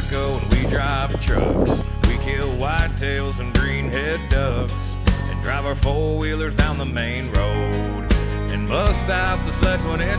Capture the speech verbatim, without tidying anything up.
tobacco and we drive trucks. We kill whitetails and greenhead ducks and drive our four-wheelers down the main road and bust out the sleds when it